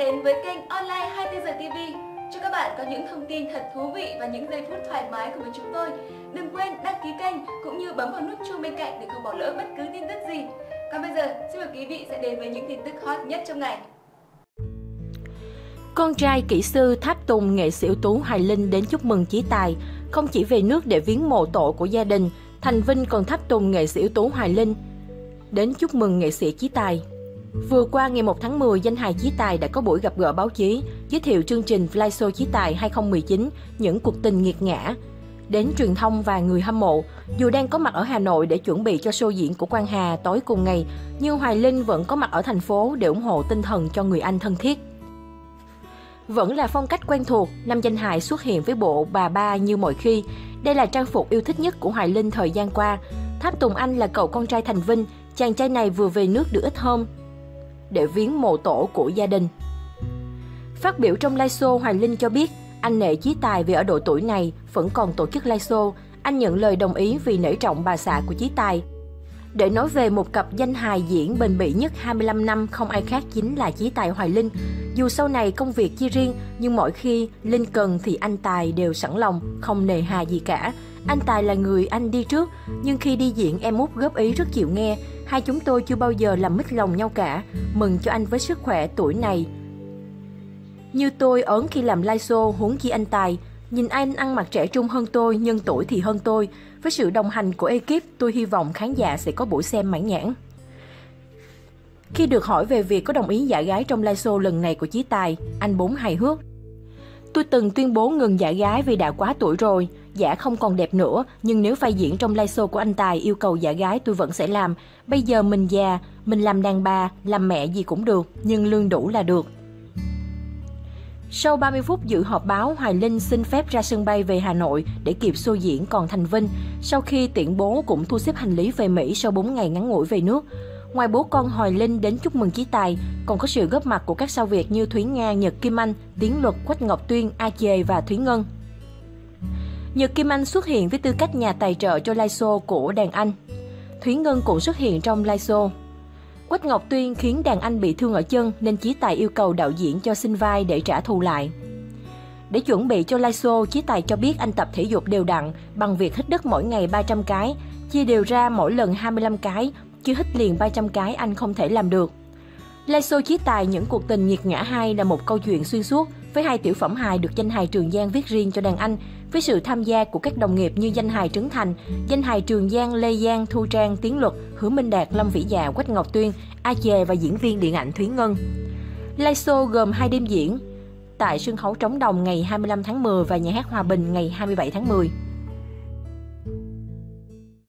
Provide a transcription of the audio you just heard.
đến với kênh Online 24 giờ TV. Chúc các bạn có những thông tin thật thú vị và những giây phút thoải mái cùng với chúng tôi. Đừng quên đăng ký kênh cũng như bấm vào nút chuông bên cạnh để không bỏ lỡ bất cứ tin tức gì. Còn bây giờ, xin mời quý vị sẽ đến với những tin tức hot nhất trong ngày. Con trai kỹ sư tháp tùng nghệ sĩ ưu tú Hoài Linh đến chúc mừng chí tài, không chỉ về nước để viếng mộ tổ của gia đình, Thành Vinh còn tháp tùng nghệ sĩ ưu tú Hoài Linh đến chúc mừng nghệ sĩ chí tài. Vừa qua ngày 1 tháng 10, danh hài chí tài đã có buổi gặp gỡ báo chí, giới thiệu chương trình Fly Show Chí tài 2019, những cuộc tình nghiệt ngã đến truyền thông và người hâm mộ. Dù đang có mặt ở Hà Nội để chuẩn bị cho show diễn của Quang Hà tối cùng ngày, nhưng Hoài Linh vẫn có mặt ở thành phố để ủng hộ tinh thần cho người anh thân thiết. Vẫn là phong cách quen thuộc, nam danh hài xuất hiện với bộ bà ba như mọi khi. Đây là trang phục yêu thích nhất của Hoài Linh thời gian qua. Tháp Tùng Anh là cậu con trai Thành Vinh, chàng trai này vừa về nước được ít hôm để viếng mộ tổ của gia đình. Phát biểu trong live show, Hoài Linh cho biết anh nể chí tài vì ở độ tuổi này vẫn còn tổ chức live show. Anh nhận lời đồng ý vì nể trọng bà xã của chí tài. Để nói về một cặp danh hài diễn bền bỉ nhất 25 năm, không ai khác chính là chí tài Hoài Linh. Dù sau này công việc chia riêng, nhưng mỗi khi Linh cần thì anh Tài đều sẵn lòng, không nề hà gì cả. Anh Tài là người anh đi trước, nhưng khi đi diễn em út góp ý rất chịu nghe. Hai chúng tôi chưa bao giờ làm mít lòng nhau cả. Mừng cho anh với sức khỏe tuổi này. Như tôi ớn khi làm live show, huống chi anh Tài. Nhìn anh ăn mặc trẻ trung hơn tôi, nhưng tuổi thì hơn tôi. Với sự đồng hành của ekip, tôi hy vọng khán giả sẽ có buổi xem mãn nhãn. Khi được hỏi về việc có đồng ý giả gái trong live show lần này của chí tài, anh Bốn hài hước. Tôi từng tuyên bố ngừng giả gái vì đã quá tuổi rồi, giả không còn đẹp nữa, nhưng nếu vai diễn trong live show của anh Tài yêu cầu giả gái tôi vẫn sẽ làm. Bây giờ mình già, mình làm đàn bà, làm mẹ gì cũng được, nhưng lương đủ là được. Sau 30 phút dự họp báo, Hoài Linh xin phép ra sân bay về Hà Nội để kịp show diễn, còn Thành Vinh sau khi tiễn bố cũng thu xếp hành lý về Mỹ sau 4 ngày ngắn ngủi về nước. Ngoài bố con Hoài Linh đến chúc mừng chí tài, còn có sự góp mặt của các sao Việt như Thúy Nga, Nhật Kim Anh, Tiến Luật, Quách Ngọc Tuyên, A Chề và Thúy Ngân. Nhật Kim Anh xuất hiện với tư cách nhà tài trợ cho live show của đàn anh. Thúy Ngân cũng xuất hiện trong live show. Quách Ngọc Tuyên khiến đàn anh bị thương ở chân nên chí tài yêu cầu đạo diễn cho xin vai để trả thù lại. Để chuẩn bị cho live show, chí tài cho biết anh tập thể dục đều đặn bằng việc hít đất mỗi ngày 300 cái, chia đều ra mỗi lần 25 cái, chứ hít liền 300 cái anh không thể làm được. Live show chí tài những cuộc tình nghiệt ngã 2 là một câu chuyện xuyên suốt với 2 tiểu phẩm hài được danh hài Trường Giang viết riêng cho đàn anh, với sự tham gia của các đồng nghiệp như danh hài Trấn Thành, danh hài Trường Giang, Lê Giang, Thu Trang, Tiến Luật, Hứa Minh Đạt, Lâm Vĩ Dạ, Quách Ngọc Tuyên, A Chề và diễn viên điện ảnh Thúy Ngân. Live show gồm 2 đêm diễn tại sân khấu Trống Đồng ngày 25 tháng 10 và nhà hát Hòa Bình ngày 27 tháng 10.